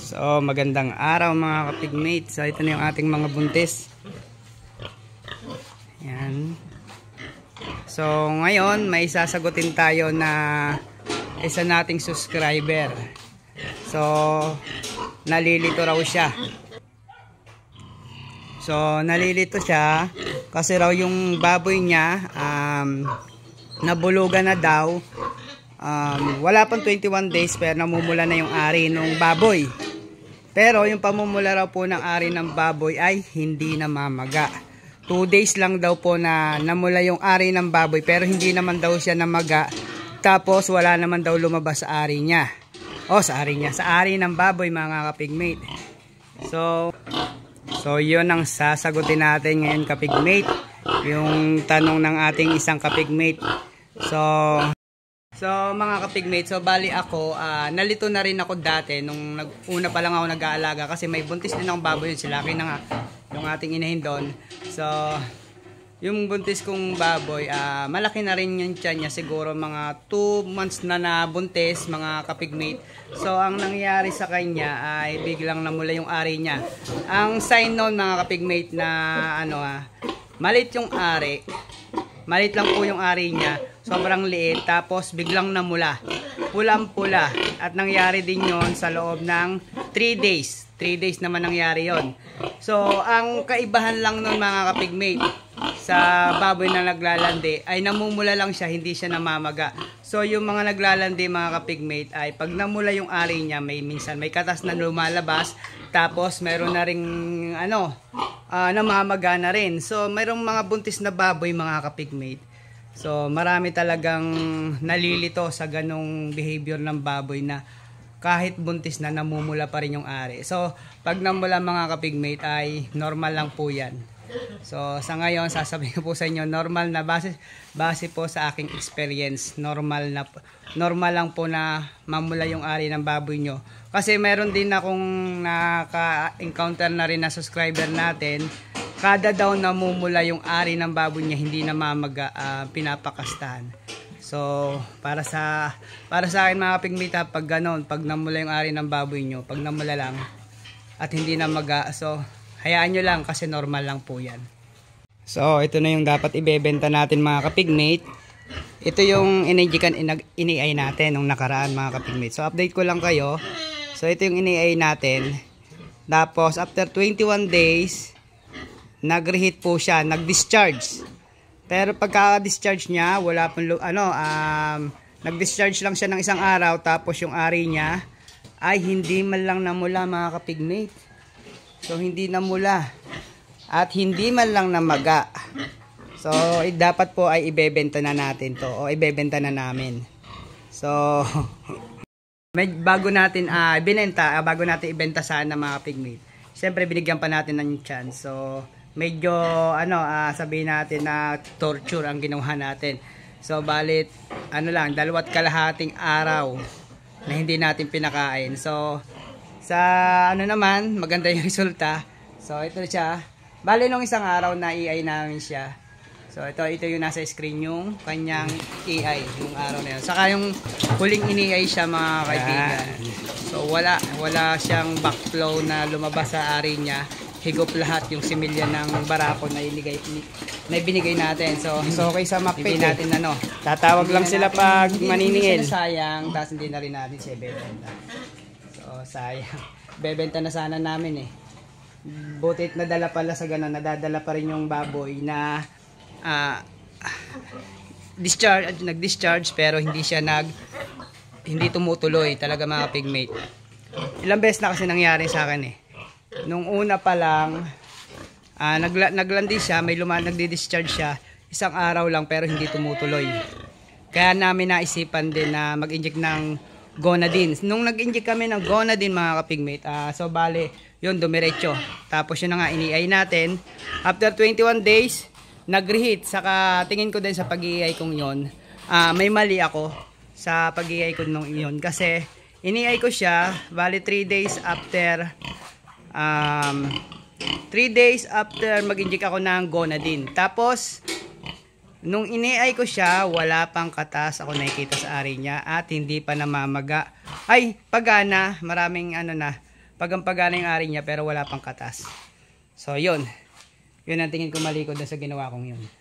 So, magandang araw mga kapigmate. So, ito na yung ating mga buntis. Yan. So, ngayon, may sasagutin tayo na isa nating subscriber. So, nalilito raw siya. So, nalilito siya kasi raw yung baboy niya, nabulugan na daw. Wala pang 21 days pero namumula na yung ari ng baboy. Pero yung pamumula raw po ng ari ng baboy ay hindi namamaga. 2 days lang daw po na namula yung ari ng baboy pero hindi naman daw siya namaga. Tapos wala naman daw lumabas sa ari niya. Sa ari ng baboy mga kapigmate. So yun ang sasagutin natin ngayon kapigmate. Yung tanong ng ating isang kapigmate. So mga kapigmate, bali ako, nalito na rin ako dati nung una pa lang ako nag-aalaga kasi may buntis din akong baboy yun, silaki na nga yung ating inahin doon. So yung buntis kong baboy, malaki na rin yung tiyan niya, siguro mga 2 months na nabuntis mga kapigmate. So ang nangyari sa kanya ay biglang namula yung ari niya. Ang sign noon mga kapigmate na malit yung ari. Malit lang po yung ari niya, sobrang liit, tapos biglang namula, pulang-pula, at nangyari din yon sa loob ng 3 days. 3 days naman nangyari yon. So, ang kaibahan lang nun mga kapigmate, sa baboy na naglalandi, ay namumula lang siya, hindi siya namamaga. So, yung mga naglalandi mga kapigmate, ay pag namula yung ari niya, minsan may katas na lumalabas, tapos meron na ring namamaga na rin. So, mayroong mga buntis na baboy mga kapigmate. So, marami talagang nalilito sa ganong behavior ng baboy na kahit buntis na namumula pa rin yung ari. So, pag namula mga kapigmate ay normal lang po yan. So, sa ngayon, sasabihin ko po sa inyo, normal na base po sa aking experience. Normal lang po na mamula yung ari ng baboy nyo. Kasi meron din akong naka-encounter na rin na subscriber natin. Kada daw namumula yung ari ng baboy niya, hindi namamaga, pinapakastahan. So, para sa akin mga kapigmate, pag ganon, pag namula yung ari ng baboy nyo, pag namula lang at hindi namaga, so hayaan nyo lang kasi normal lang po yan. So, ito na yung dapat ibebenta natin mga kapigmate. Ito yung ini-AI natin nung nakaraan mga kapigmate. So, update ko lang kayo. So, ito yung ini-AI natin. Tapos, after 21 days, nag-reheat po siya, nag-discharge. Pero pagka-discharge niya, wala pong nag-discharge lang siya ng 1 araw, tapos yung ari niya ay hindi man lang namula mga kapigmate. So hindi namula at hindi man lang namaga. So dapat po ay ibebenta na natin to o ibebenta na namin. So bago natin ibenta sana mga kapigmate. Siyempre binigyan pa natin ng chance. So medyo sabihin natin na torture ang ginawa natin. So balit 2.5 araw na hindi natin pinakain. So sa naman maganda yung resulta. So ito siya. Bali nung 1 araw na AI namin siya. So ito yung nasa screen yung kanyang AI yung araw na yun. Saka yung huling ini-AI siya mga kaibigan. So wala siyang backflow na lumabas sa ari niya. Higop lahat yung similya ng barako na binigay natin. So okay sa McPay natin tatawag lang sila pag maniningil. Sayang, tapos hindi na rin natin siya bebenta. So sayang. Bebenta na sana namin eh. Butit nadala pala sa ganun, nadadala pa rin yung baboy na nag-discharge pero hindi tumutuloy talaga mga pigmate. Ilang beses na kasi nangyari sa akin eh. Nung una pa lang, naglandi siya, nagdi-discharge siya, 1 araw lang pero hindi tumutuloy. Kaya namin naisipan din na mag-inject ng Gonadin. Nung nag-inject kami ng Gonadin mga kapigmate, so bale, yun dumiretso. Tapos yun na nga, ini-AI natin. After 21 days, nag-reheat. Saka tingin ko din sa pag-i-AI kong yun, may mali ako sa pag-i-AI ko nung yun. Kasi, ini-AI ko siya, bale 3 days after 3 days after mag-inject ako ng Gonadin. Tapos nung ini-AI ko siya, wala pang katas ako nakikita sa ari niya at hindi pa namamaga. Ay, pagana, pagana yung ari niya pero wala pang katas. So yun ang tingin ko mali ko doon sa ginawa kong yun.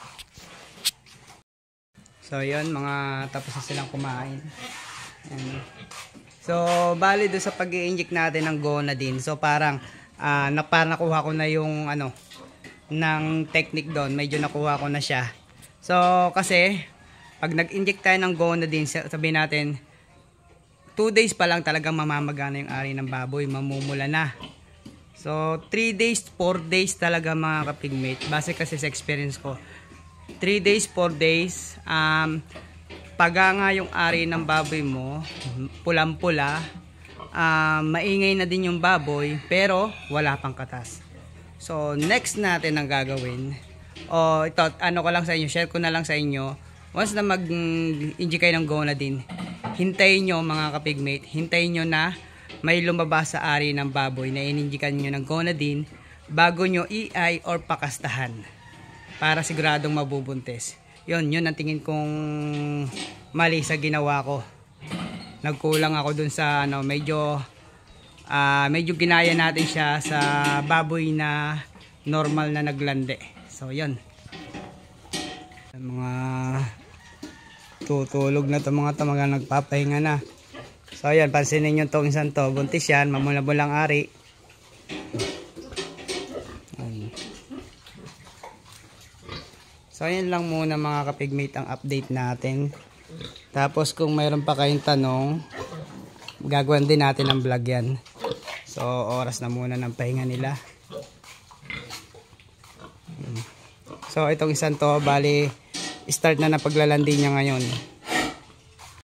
So yun, mga tapos na silang kumain. And, so bali doon sa pag-i-inject natin ng gonadin, so parang nakuha ko na yung ng technique doon, medyo nakuha ko na siya. So kasi pag nag-inject tayo ng gonadin, sabihin natin 2 days pa lang talagang mamamagana yung ari ng baboy, mamumula na. So 3 days, 4 days talaga mga kapigmate, base kasi sa experience ko. 3 days, 4 days, paganga yung ari ng baboy mo, pulang-pula, maingay na din yung baboy, pero wala pang katas. So next natin ang gagawin, ito, ko lang sa inyo, share ko na lang sa inyo, once na mag-inject kayo ng gonadin, hintayin nyo mga kapigmate, hintayin nyo na may lumabas sa ari ng baboy na ininjikan nyo ng gonadin bago nyo i-eye or pakastahan para siguradong mabubuntis. Yun ang tingin kong mali sa ginawa ko. Nagkulang ako dun sa medyo ginaya natin siya sa baboy na normal na naglande. So yun. Mga tutulog na to mga nagpapahinga na. So ayan, pansinin nyo itong isang to, buntis yan, mamula-mulang ari. So ayan lang muna mga kapigmate ang update natin. Tapos kung mayroon pa kayong tanong, gagawin din natin ang vlog yan. So oras na muna ng pahinga nila. So itong isang to, bali start na paglalandi niya ngayon.